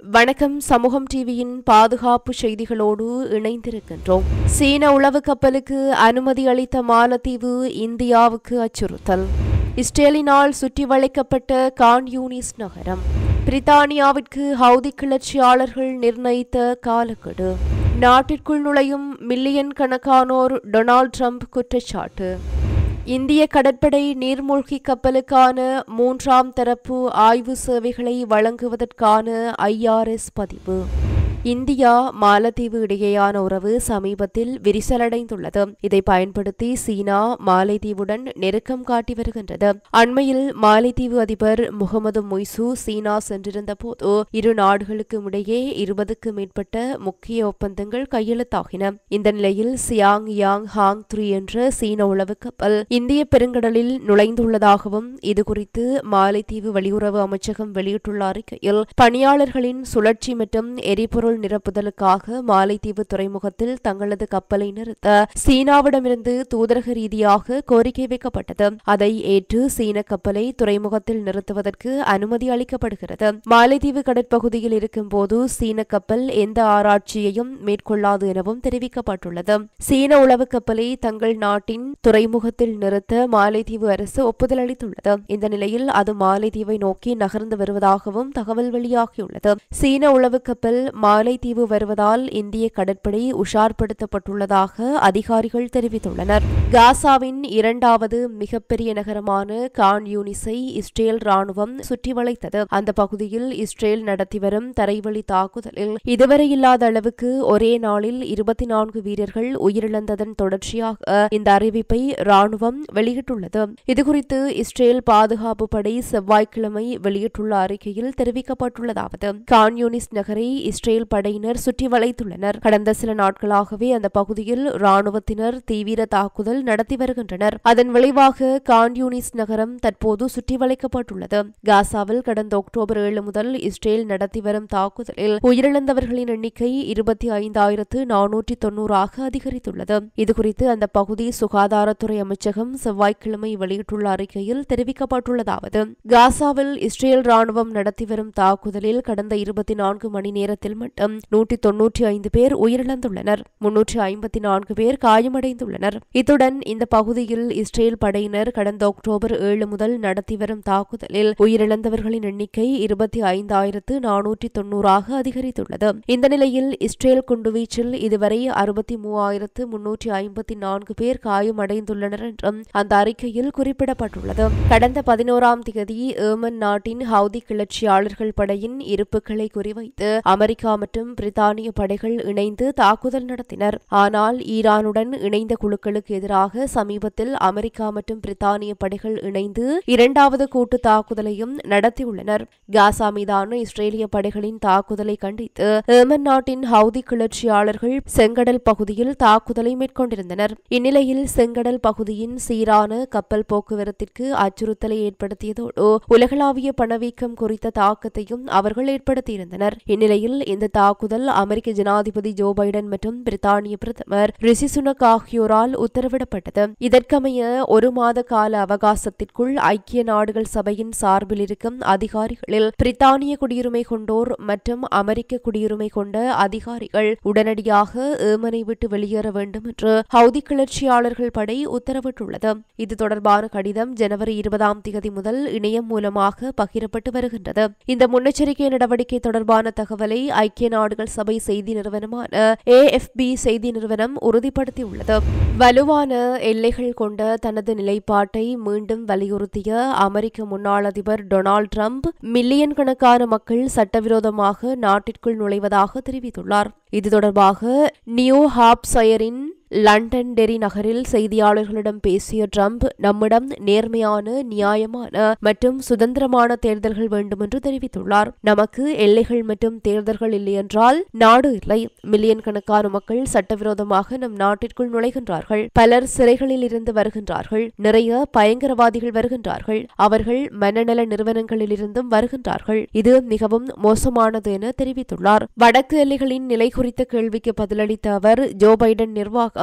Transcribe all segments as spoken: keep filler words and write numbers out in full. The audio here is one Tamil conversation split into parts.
வணக்கம். சமூகம் டிவியின் பாதுகாப்பு செய்திகளோடு இணைந்திருக்கின்றோம். சீன உளவு கப்பலுக்கு அனுமதி அளித்த மாலத்தீவு இந்தியாவுக்கு அச்சுறுத்தல். இஸ்ரேலினால் சுற்றி வளைக்கப்பட்ட கான் யூனிஸ் நகரம். பிரித்தானியாவிற்கு ஹவுதி கிளர்ச்சியாளர்கள் நிர்ணயித்த காலக்கெடு. நாட்டிற்குள் நுழையும் மில்லியன் கணக்கானோர் டொனால்ட் ட்ரம்ப் குற்றச்சாட்டு. இந்திய கடற்படை நீர்மூழ்கி கப்பலுக்கான மூன்றாம் தரப்பு ஆய்வு சேவைகளை வழங்குவதற்கான ஐ ஆர் எஸ் பதிவு. இந்தியா மாலத்தீவு இடையேயான உறவு சமீபத்தில் விரிசலடைந்துள்ளது. இதை பயன்படுத்தி சீனா மாலைத்தீவுடன் நெருக்கம் காட்டி வருகின்றது. அண்மையில் மாலைத்தீவு அதிபர் முகமது முய்சு சீனா சென்றிருந்த போது இரு நாடுகளுக்கும் இடையே இருபதுக்கு மேற்பட்ட முக்கிய ஒப்பந்தங்கள் கையெழுத்தாகின. இந்த நிலையில் சியாங் யாங் ஹாங் த்ரீ என்ற சீன உளவு கப்பல் இந்திய பெருங்கடலில் நுழைந்துள்ளதாகவும் இதுகுறித்து மாலைத்தீவு வெளியுறவு அமைச்சகம் வெளியிட்டுள்ள அறிக்கையில் பணியாளர்களின் சுழற்சி மற்றும் எரிபொருள் நிரப்புதலுக்காக மாலைத்தீவு துறைமுகத்தில் தங்களது கப்பலை நிறுத்த சீனாவிடமிருந்து தூதரக ரீதியாக கோரிக்கை வைக்கப்பட்டது. அதை ஏற்று சீன கப்பலை துறைமுகத்தில் நிறுத்துவதற்கு அனுமதி அளிக்கப்படுகிறது. மாலைத்தீவு கடற்பகுதியில் இருக்கும்போது சீன கப்பல் எந்த ஆராய்ச்சியையும் மேற்கொள்ளாது எனவும் தெரிவிக்கப்பட்டுள்ளது. சீன உளவு கப்பலை தங்கள் நாட்டின் துறைமுகத்தில் நிறுத்த மாலைத்தீவு அரசு ஒப்புதல் அளித்துள்ளது. இந்த நிலையில் அது மாலைத்தீவை நோக்கி நகர்ந்து வருவதாகவும் தகவல் வெளியாகியுள்ளது. சீன உளவு கப்பல் மாலைத்தீவு வருவதால் இந்திய கடற்படை உஷார்படுத்தப்பட்டுள்ளதாக அதிகாரிகள் தெரிவித்துள்ளனர். காசாவின் இரண்டாவது மிகப்பெரிய நகரமான கான் யூனிஸை இஸ்ரேல் ராணுவம் சுற்றி வளைத்தது. அந்த பகுதியில் இஸ்ரேல் நடத்தி வரும் தரைவழி தாக்குதலில் இதுவரை இல்லாத அளவுக்கு ஒரே நாளில் இருபத்தி நான்கு வீரர்கள் உயிரிழந்ததன் தொடர்ச்சியாக இந்த அறிவிப்பை ராணுவம் வெளியிட்டுள்ளது. இதுகுறித்து இஸ்ரேல் பாதுகாப்பு படை செவ்வாய்க்கிழமை வெளியிட்டுள்ள அறிக்கையில் தெரிவிக்கப்பட்டுள்ளதாவது: கான் யூனிஸ் நகரை இஸ்ரேல் படையினர் சுற்றி வளைத்துள்ளனர். கடந்த சில நாட்களாகவே அந்த பகுதியில் ராணுவத்தினர் தீவிர தாக்குதல் நடத்தி வருகின்றனர். அதன் விளைவாக கான் யூனிஸ் நகரம் தற்போது சுற்றி வளைக்கப்பட்டுள்ளது. காசாவில் கடந்த அக்டோபர் ஏழு முதல் இஸ்ரேல் நடத்தி வரும் தாக்குதலில் உயிரிழந்தவர்களின் எண்ணிக்கை இருபத்தி ஐந்தாயிரத்து நானூற்றி தொன்னூறாக அதிகரித்துள்ளது. இதுகுறித்து அந்த பகுதி சுகாதாரத்துறை அமைச்சகம் செவ்வாய்க்கிழமை வெளியிட்டுள்ள அறிக்கையில் தெரிவிக்கப்பட்டுள்ளதாவது: காசாவில் இஸ்ரேல் ராணுவம் நடத்தி வரும் தாக்குதலில் கடந்த இருபத்தி நான்கு மணி நேரத்தில் மட்டும் நூற்றி தொன்னூற்றி ஐந்து பேர் உயிரிழந்துள்ளனர். முன்னூற்றி ஐம்பத்தி நான்கு பேர் காயமடைந்துள்ளனர். இத்துடன் இந்த பகுதியில் இஸ்ரேல் படையினர் கடந்த அக்டோபர் ஏழு முதல் நடத்தி வரும் தாக்குதலில் உயிரிழந்தவர்களின் எண்ணிக்கை இருபத்தி ஐந்தாயிரத்து நானூற்றி தொன்னூறாக அதிகரித்துள்ளது. இந்த நிலையில் இஸ்ரேல் குண்டுவீச்சில் இதுவரை அறுபத்தி மூவாயிரத்து முன்னூற்றி ஐம்பத்தி நான்கு பேர் காயமடைந்துள்ளனர் என்றும் அந்த அறிக்கையில் குறிப்பிடப்பட்டுள்ளது. கடந்த பதினோராம் தேதி ஏமன் நாட்டின் ஹவுதி கிளர்ச்சியாளர்கள் படையின் இருப்புகளை குறிவைத்து அமெரிக்கா மற்றும் பிரித்தானிய படைகள் இணைந்து தாக்குதல் நடத்தினர். ஆனால் ஈரானுடன் இணைந்த குழுக்களுக்கு எதிராக சமீபத்தில் அமெரிக்கா மற்றும் பிரித்தானிய படைகள் இணைந்து இரண்டாவது கூட்டு தாக்குதலையும் நடத்தியுள்ளனர். காசா மீதான இஸ்ரேலிய படைகளின் தாக்குதலை கண்டித்து ஏமன் நாட்டின் ஹவுதி கிளர்ச்சியாளர்கள் செங்கடல் பகுதியில் தாக்குதலை மேற்கொண்டிருந்தனர். இந்நிலையில் செங்கடல் பகுதியின் சீரான கப்பல் போக்குவரத்திற்கு அச்சுறுத்தலை ஏற்படுத்தியதோடு உலகளாவிய பணவீக்கம் குறித்த தாக்கத்தையும் அவர்கள் ஏற்படுத்தியிருந்தனர். இந்நிலையில் இந்த தாக்குதல் அமெரிக்க ஜனாதிபதி ஜோ பைடன் மற்றும் பிரித்தானிய பிரதமர் ரிஷி சுனக் ஆகியோரால் உத்தரவிடப்பட்டது. இதற்கமைய ஒரு மாத கால அவகாசத்திற்குள் ஐக்கிய நாடுகள் சபையின் சார்பில் இருக்கும் அதிகாரிகளில் பிரித்தானிய குடியுரிமை கொண்டோர் மற்றும் அமெரிக்க குடியுரிமை கொண்ட அதிகாரிகள் உடனடியாக ஏமனை விட்டு வெளியேற வேண்டும் என்று ஹவுதி கிளர்ச்சியாளர்கள் படை உத்தரவிட்டுள்ளது. இது தொடர்பான கடிதம் ஜனவரி இருபதாம் தேதி முதல் இணையம் மூலமாக பகிரப்பட்டு வருகின்றது. இந்த முன்னெச்சரிக்கை நடவடிக்கை தொடர்பான தகவலை ஐக்கிய நாடுகள் சபை செய்தி நிறுவனமான ஏ எஃப் பி செய்தி நிறுவனம் உறுதிப்படுத்தியுள்ளது. வலுவான எல்லைகள் கொண்ட தனது நிலைப்பாட்டை மீண்டும் வலியுறுத்திய அமெரிக்க முன்னாள் அதிபர் டொனால்ட் ட்ரம்ப் மில்லியன் கணக்கான மக்கள் சட்டவிரோதமாக நாட்டிற்குள் நுழைவதாக தெரிவித்துள்ளார். இது தொடர்பாக நியூ ஹாப்ஷயரின் லண்டன் டெரி நகரில் செய்தியாளர்களிடம் பேசிய ட்ரம்ப், நம்மிடம் நேர்மையான, நியாயமான மற்றும் சுதந்திரமான தேர்தல்கள் வேண்டும் என்று தெரிவித்துள்ளார். நமக்கு எல்லைகள் மற்றும் தேர்தல்கள் இல்லை என்றால் நாடு இல்லை. மில்லியன் கணக்கான மக்கள் சட்டவிரோதமாக நம் நாட்டிற்குள் நுழைகின்றார்கள். பலர் சிறைகளில் இருந்து வருகின்றார்கள். நிறைய பயங்கரவாதிகள் வருகின்றார்கள். அவர்கள் மனநல நிறுவனங்களில் இருந்தும் வருகின்றார்கள். இது மிகவும் மோசமானது என தெரிவித்துள்ளார். வடக்கு எல்லைகளின் நிலை குறித்த கேள்விக்கு பதிலளித்த அவர், ஜோ பைடன் நிர்வாகம்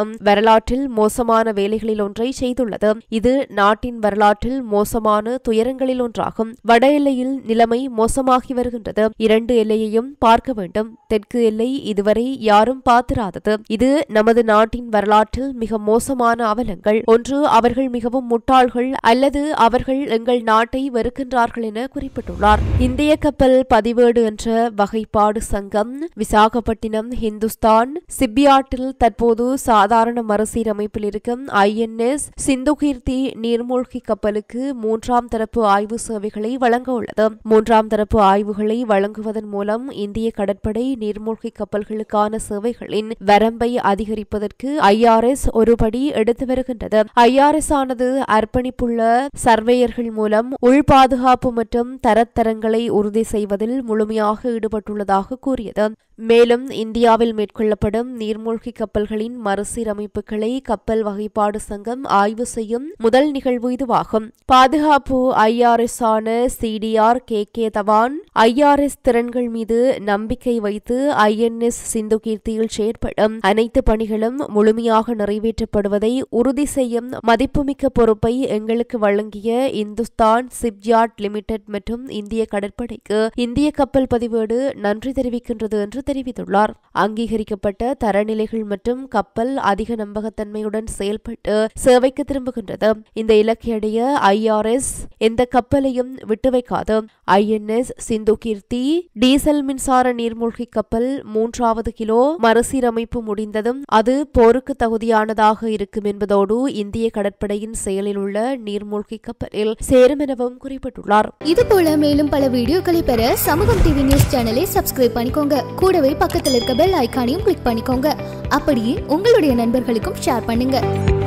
ராணுவம் வரலாற்றில் மோசமான வேலைகளில் ஒன்றை செய்துள்ளது. இது நாட்டின் வரலாற்றில் மோசமான துயரங்களில் ஒன்றாகும். வட எல்லையில் நிலைமை மோசமாகி வருகின்றது. இரண்டு எல்லையையும் பார்க்க வேண்டும். தெற்கு எல்லை இதுவரை யாரும் பார்த்திராதது. இது நமது நாட்டின் வரலாற்றில் மிக மோசமான அவலங்கள். ஒன்று, அவர்கள் மிகவும் முட்டாள்கள் அல்லது அவர்கள் எங்கள் நாட்டை வெறுக்கின்றார்கள் என குறிப்பிட்டுள்ளார். இந்திய கப்பல் பதிவேடு என்ற வகைப்பாடு சங்கம் விசாகப்பட்டினம் ஹிந்துஸ்தான் சிப்யார்டில் தற்போது சாதாரண மறுசீரமைப்பில் இருக்கும் ஐ என் எஸ் சிந்துகீர்த்தி நீர்மூழ்கி கப்பலுக்கு மூன்றாம் தரப்பு ஆய்வு சேவைகளை வழங்க உள்ளது. மூன்றாம் தரப்பு ஆய்வுகளை வழங்குவதன் மூலம் இந்திய கடற்படை நீர்மூழ்கி கப்பல்களுக்கான சேவைகளின் வரம்பை அதிகரிப்பதற்கு ஐ ஆர் எஸ் ஒருபடி எடுத்து வருகின்றது. ஐ ஆர் எஸ் ஆனது அர்ப்பணிப்புள்ள சர்வேயர்கள் மூலம் உள் பாதுகாப்பு மற்றும் தரத்தரங்களை உறுதி செய்வதில் முழுமையாக ஈடுபட்டுள்ளதாக கூறியது. மேலும் இந்தியாவில் மேற்கொள்ளப்படும் நீர்மூழ்கி கப்பல்களின் மறுசீரமைப்புகளை கப்பல் வகைப்பாடு சங்கம் ஆய்வு செய்யும் முதல் நிகழ்வு இதுவாகும். பாதுகாப்பு ஐ ஆர் எஸ் ஆன C D R K K Dhawan I R S திறன்கள் மீது நம்பிக்கை வைத்து ஐ என் எஸ் சிந்துகீர்த்தியில் செயற்படும் அனைத்து பணிகளும் முழுமையாக நிறைவேற்றப்படுவதை உறுதி செய்யும் மதிப்புமிக்க பொறுப்பை எங்களுக்கு வழங்கிய இந்துஸ்தான் சிப்யார்ட் லிமிடெட் மற்றும் இந்திய கடற்படைக்கு இந்திய கப்பல் பதிவேடு நன்றி தெரிவிக்கின்றது என்று தெரிவித்துள்ளார். அங்கீகரிக்கப்பட்ட தரநிலைகள் மற்றும் கப்பல் அதிக நம்பகத்தன்மையுடன் செயல்பட்டு சேவைக்கு திரும்புகின்றது. இந்த இலக்கையடைய ஐ ஆர் எஸ் எந்த கப்பலையும் விட்டு வைக்காது. ஐ என் எஸ் சிந்துகீர்த்தி டீசல் மின்சார நீர்மூழ்கி கப்பல் மூன்றாவது கிலோ மறுசீரமைப்பு முடிந்ததும் அது போருக்கு தகுதியானதாக இருக்கும் என்பதோடு இந்திய கடற்படையின் செயலில் உள்ள நீர்மூழ்கி கப்பலில் சேரும் எனவும் குறிப்பிட்டுள்ளார். இதுபோல மேலும் பல வீடியோக்களை பெற சமூகம் டிவி நியூஸ் சேனலை சப்ஸ்கிரைப் பண்ணிக்கோங்க. கூடவே பக்கத்தில் இருக்க பெல் ஐகானையும் கிளிக் பண்ணிக்கோங்க. அப்படியே உங்களுடைய நண்பர்களுக்கும் ஷேர் பண்ணுங்க.